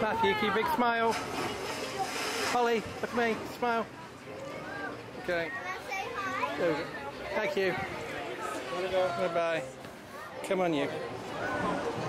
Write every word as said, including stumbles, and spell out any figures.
Matthew, keep a big smile. Holly, look at me, smile. Okay. There we go. Thank you. Bye bye. Come on, you.